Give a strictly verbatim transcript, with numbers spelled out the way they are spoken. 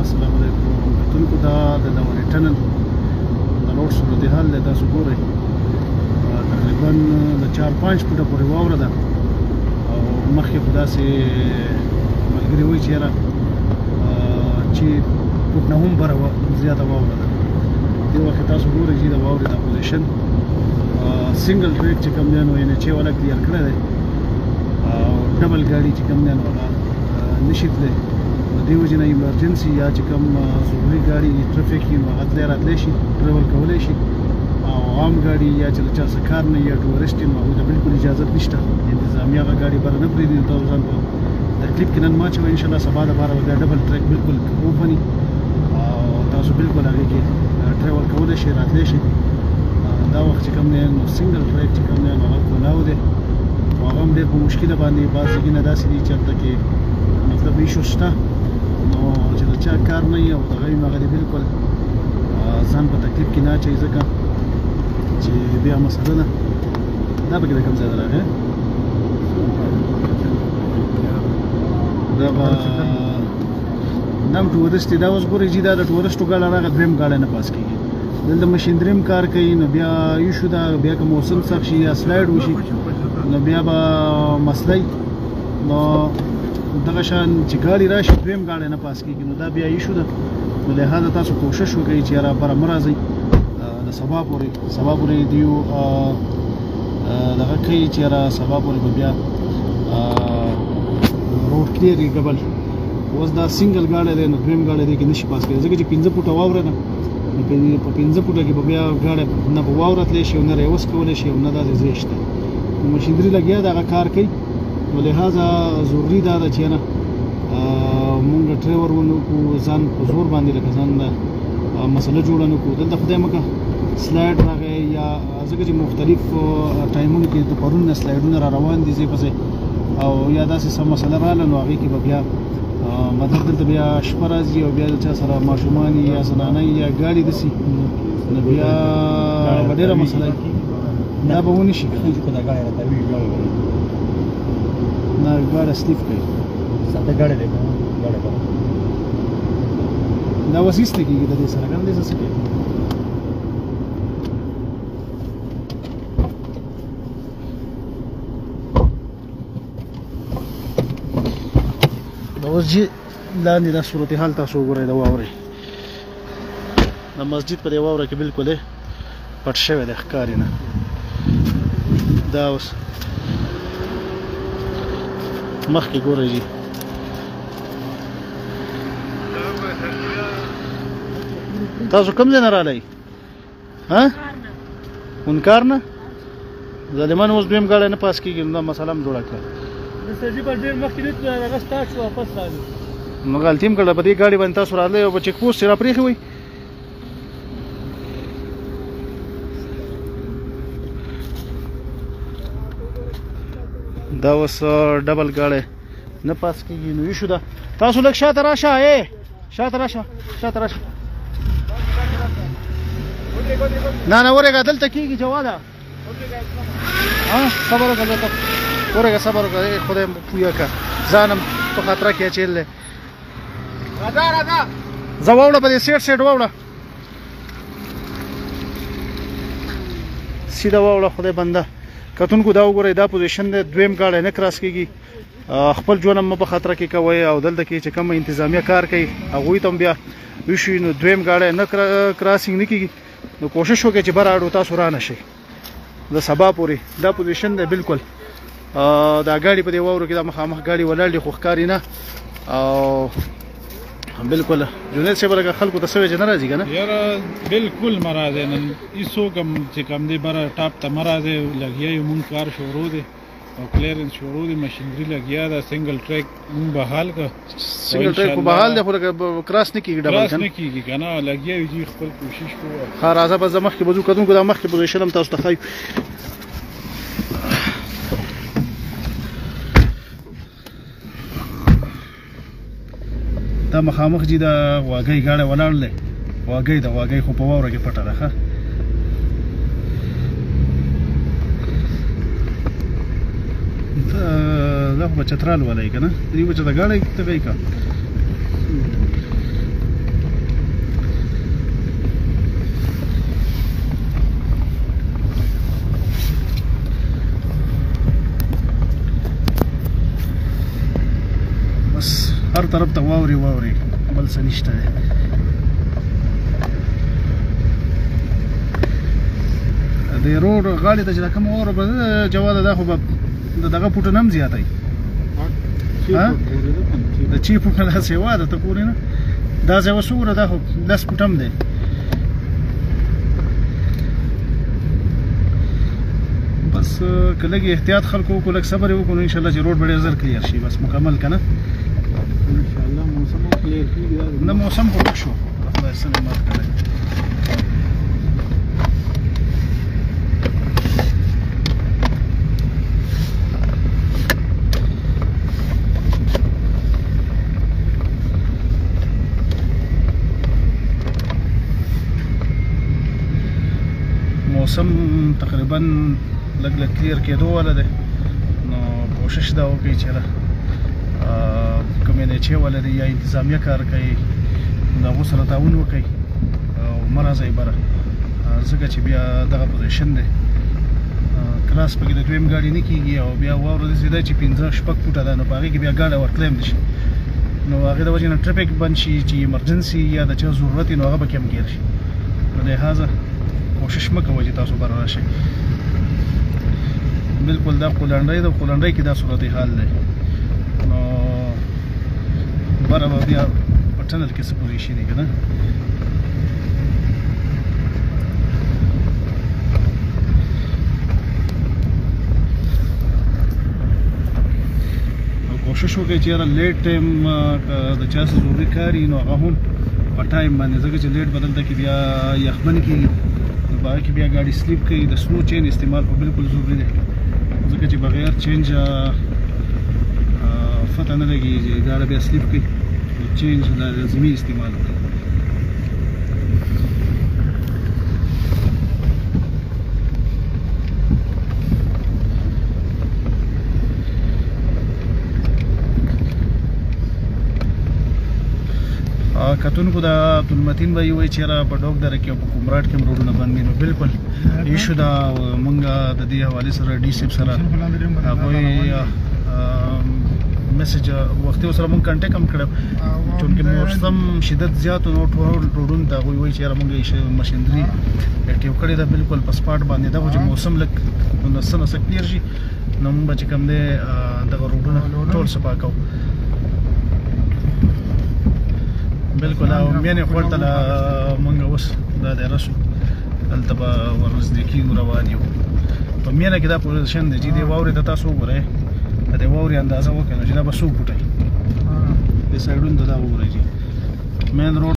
السلام علیکم کتونکو دا د نورې ټنل د روډ صورتحال دی. تاسو ګورئ تقریبا د چار پنځ فوټه پورې واوره ده او مخکې خو داسې ملګري وایي چې یاره چې فوټ نه هم بره زیاته واوره ده. دې وخت کې تاسو ګورئ چې د واورې دا پوزیشن سنګل ټریک چې کوم دی نو یعنې چې والا کلیر کړی دی او ډبل ګاډي چې کوم دی نو هغه نشي تللی. د دې وجې نه ایمرجنسي یا چې کوم ضروري ګاډي ټرافیک وي نو هغه تللی راتلی شي، ټریول کولی شي. او عام ګاډي یا چې له چا څه کار نه یا ټورسټ وي نو هغوی ته بلکل اجازت نشته، انتظامي هغه ګاډي بره نه پرېږدي. نو تاسو ځان په تکلیف کې نن مه اچوئ. انشاءالله سبا دپاره به دا ډبل ټریک بلکل اوپني او تاسو بلکل هغې کې ټریول کولی شئ، راتلی شئ. دا وخت چې کوم دی نو سنګل ټریک چې کوم دی نو هغه کولاو دی او هغه هم ډېر په مشکله باندې بعض ځایونه داسې دي چې هلته کې مطلب ایشو شته نو چې د چا کار نه وي او دغه وي نو هغه دې بلکل ځان په تکلیف کې نه اچوي، ځکه چې بیا مسله ده. دا پکې د کوم ځای ده راغی؟ دا به نام ټورسټ دی. دا اوس ګورئ چې دا د ټورسټو ګاډی راغی، دویم ګاډی نه پاس کېږي. دلته مشیندري هم کار کوي نو بیا ایشو ده، بیا که موسم سخت شي یا سلایډ وشي نو بیا به مسله نو دغه شان چې ګاډي راشي دویم ګاډی نه پاس کېږي نو دا بیا ایشو ده. نو لهذا تاسو کوشش وکړئ چې یاره بره مه راځئ د سبا پورې سبا پورې دیو دغه کوي چې یاره سبا پورې به بیا روډ کلیر وي ډبل. اوس دا سنګل ګاډی دی نو دویم ګاډی دی کې نشي پاس کېدی ځکه چې پنځه فوټه واوره ده نو په پنځه فوټه کې به بیا ګاډی نه به واوره تلی شي او نه ریوس کولی شي او نه داسې ځای شته. نو مشیندري لګیا ده هغه کار کوي نو لهذا ضروري دا ده چې نه مونږ ډریور ونه کړو ځان په زور باندې لکه ځان مسله جوړه نه کړو. دلته خدای مکه سلایډ راغی یا ځکه چې مختلف ټایمونو کې د پرون نه سلایډونه را روان دي ځای په ځای او یا داسې څه مسله راغله نو هغې کې به بیا مطلب دلته بیا شپه راځي او بیا د چا سره ماشومان یا زنانه یا ګاډي داسې نو بیا به ډېره مسله دا به ونه شي نه ګاډی سلیپ کوي دا اوس هېڅ نه کېږي د دې سره که نه دې سره څه کوي. د اوس جي لاندې دا صورتحال تاسو وګورئ د واورې د مسجد په دې واوره کې بلکل پټ شوی دی ښکاري نه. دا اوس مخکې ګورئ جي تاسو کوم ځای نه راغلی؟ منکار نه ظالمان اوس دویم ګاډی نه پاس کېږي نو دا مسله هم جوړه کړه. نو غلطي هم کړله په دې ګاډي باندې تاسو راغلی او په چیک پوسټ یې را پرېښی وئ. دا اوس ډبل ګاډی نه پاس کېږي نو ایشو ده. تاسو لږ شاته راشه ای شاته راشه شاته راشه نه نه ورېږه دلته کېږي جواده صبر وکړه دلته ورېږه صبر وکړه خدای پویه کړه ځان هم په خطره کې اچېلی دی. زه واوړه په دې سیټ سیټ واوړه سیده واوړه خدای بنده. کتونکو دا وګورئ دا پوزیشن دی دویم ګاډی نه کراس کېږي. خپل ژوند هم مه په خطره کې کوئ او دلته کې چې کومه انتظامیه کار کوي هغوی ته هم بیا وشي نو دویم ګاډی نه کراسینګ نه کېږي نو کوشش وکړئ چې بره اړو تاسو را نه شئ د سبا پورې. دا پوزیشن دی بلکل دا ګاډي په دې واورو کې دا مخامخ ګاډي ولاړ دي خو ښکاري نه او بلکل جنید صاحب لکه خلکو ته څه وایي چې نه راځي که نه؟ یاره بلکل مه راځئ نن هېڅوک هم چې کوم دی بره ټاپ ته مه راځئ. لګیا یو مونږ کار شروع دی او کلیرنس شروع دی، مشینري لګیا ده. سنګل ټریک مونږ بحال کړه. سنګل ټریک خو بحال دی خو لکه کراس نه کېږي ډبل کراس نه کېږي که نه لګیا یو جي خپل کوشش کوو. ښه راځه بس زه مخکې به ځو. کتونکو دا مخکې پوزیشن هم تاسو ته ښایو. دا مخامخ جي د واګۍ ګاډی ولاړ دی. واګۍ ده واګۍ خو په واوره کې پټه ده. ښه دا خو به چترال والی که نه دې به چې د ګاډی ته کوي که هر طرف ته واوري واوري بل څه نشته دی. د روډ غاړې ته چې دا کومه واوره به جواده دا خو به د دغه فوټه نه هم زیاتی د چی فوټ نه داسې هوا ده ته ګورې نه دا ځای اوس وګوره دا خو لس فوټ هم دی. بس که لږ احتیاط خلکو وکړو لږ صبر یې وکړو نو انشاءالله چې روډ به ډېر زر کلیر شي بس مکمل که نه انشاءالله موسم هم کلیر کېږي. نه موسم خو ورک شو خدای څه نعمت کړی. موسم تقریبا لږ لږ کلیر کېدو والا دی نو کوشش دا وکړئ چې کومې نیچې والا دی یا انتظامیه کار کوي نو د هغو سره تعاون وکړئ او مه راځئ بره ځکه چې بیا دغه پوزیشن دی کلاس پکې د دویم ګاډي نه کېږي او بیا واوره داسې ده چې پنځه شپږ فوټه ده نو په هغې کې بیا ګاډی ورتلی هم نه شي نو هغې د وجې نه ټرافیک بند شي چې ایمرجنسي یا د چا ضرورت وي نو هغه پکې هم ګیر شي. نو لحاظه کوشش مه کوئ چې تاسو بره راشئ. بالکل دا قولنډۍ ده قولنډۍ کې دا صورت حال دی نو بره به بیا په ټنل کې څه پوزیشن دی که نه. کوشش وکړئ چې یاره لیټ ټایم که د چا څه ضروري کار وي نو هغه هم په ټایم باندې ځکه چې لیټ به دلته کې بیا یخبند کېږي نو په هغه کې بیا ګاډي سلیپ کوي. د سنو چین استعمال خو بالکل ضروري دی ځکه چې بغیر چینج فتح نه لګېږي چې ګاډی بیا سلیپ کوي نو چینج لازمي استعمال وکړي. کتونکو د عبدالمتین به وایي چې یاره په ډوک دره کې او په کومراټ کې هم روډونه بند دي نو بالکل ایشو دا مونږ د دې حوالې سره ډي سیب سره هغوی میسج وختي ورسره مونږ کنټیکټ هم کړی چونکې موسم شدت زیات و نو ټول روډونو ته هغوی وایي چې یاره مونږ مشینري اکټیو کړې ده بالکل په سپاټ باندې ده خو چې موسم لږ نو څه نه څه کلیر شي نو مونږ به چې کوم دی دغه روډونه ټول صفا کوو. بالکل او مینې خور ته مونږ اوس دا دی رسو دلته به ورنږدې کېږو روان یو په مینه کې دا پوزیشن دی چې دې واورې ته تاسو وګورئ د دې واورې اندازه وکړئ نو چې دا به څو فوټه وي دې سایډونو ته دا وګورئ چې مین روډ